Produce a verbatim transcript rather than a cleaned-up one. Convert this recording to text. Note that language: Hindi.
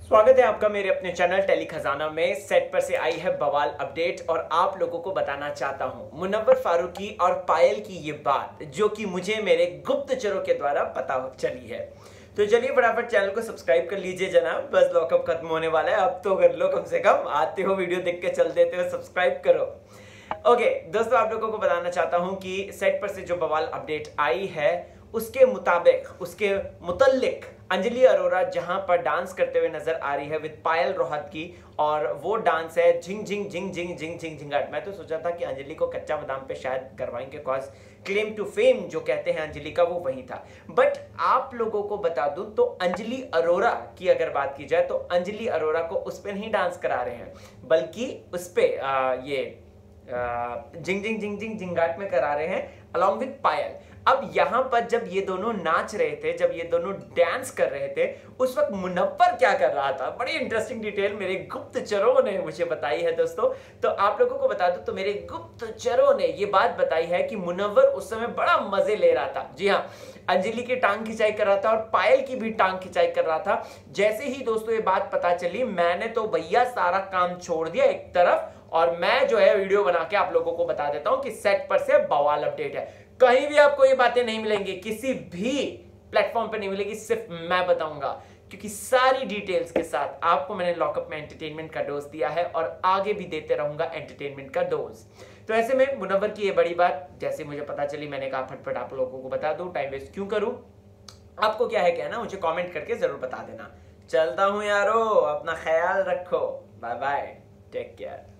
स्वागत है आपका मेरे अपने चैनल टेली खजाना में। सेट पर से आई है बवाल अपडेट और आप लोगों को बताना चाहता हूं मुनव्वर फारूकी और पायल की ये बात जो कि मुझे मेरे गुप्तचरों के द्वारा पता चली है। तो चलिए फटाफट चैनल को सब्सक्राइब कर लीजिए जनाब, बस लॉकअप खत्म होने वाला है, अब तो कर लो कम से कम। आते हो वीडियो देख के चल देते हो, सब्सक्राइब करो। ओके okay, दोस्तों आप लोगों को बताना चाहता हूं कि सेट पर से जो बवाल अपडेट आई है उसके मुताबिक उसके मुतल्लिक अंजलि अरोरा जहां पर डांस करते हुए नजर आ रही है विद पायल रोहत की, और वो डांस है झिंग झिंग झिंग झिंग झिंग झिंग झिंगाट। मैं तो सोचा था कि अंजलि को कच्चा बादाम पे शायद करवाएंगे, कॉज क्लेम टू फेम जो कहते हैं अंजलि का वो वही था। बट आप लोगों को बता दूं तो अंजलि अरोरा की अगर बात की जाए तो अंजलि अरोरा को उस पर नहीं डांस करा रहे हैं, बल्कि उस पर ये जिंग जिंग जिंग जिंग जिंगाट में करा रहे हैं अलॉन्ग विद पायल। अब यहां पर जब ये दोनों नाच रहे थे, जब ये दोनों डांस कर रहे थे, उस वक्त मुनव्वर क्या कर रहा था, बड़ी इंटरेस्टिंग डिटेल मेरे गुप्तचरों ने मुझे बताई है दोस्तों। तो आप लोगों को बता दूं तो मेरे गुप्तचरों ने ये बात बताई है कि मुनव्वर उस समय बड़ा मजे ले रहा था। जी हाँ, अंजलि की टांग खिंचाई कर रहा था और पायल की भी टांग खिंचाई कर रहा था। जैसे ही दोस्तों ये बात पता चली, मैंने तो भैया सारा काम छोड़ दिया एक तरफ और मैं जो है वीडियो बना के आप लोगों को बता देता हूं कि सेट पर से बवाल अपडेट है। कहीं भी आपको ये बातें नहीं मिलेंगी, किसी भी प्लेटफॉर्म पे नहीं मिलेगी, सिर्फ मैं बताऊंगा, क्योंकि सारी डिटेल्स के साथ आपको मैंने लॉकअप में एंटरटेनमेंट का डोज दिया है और आगे भी देते रहूंगा एंटरटेनमेंट का डोज। तो ऐसे में मुनव्वर की ये बड़ी बात जैसे मुझे पता चली, मैंने कहा फटफट आप लोगों को बता दूं, टाइम वेस्ट क्यों करूं। आपको क्या है कहना मुझे कॉमेंट करके जरूर बता देना। चलता हूं यारो, अपना ख्याल रखो, बाय बाय, टेक केयर।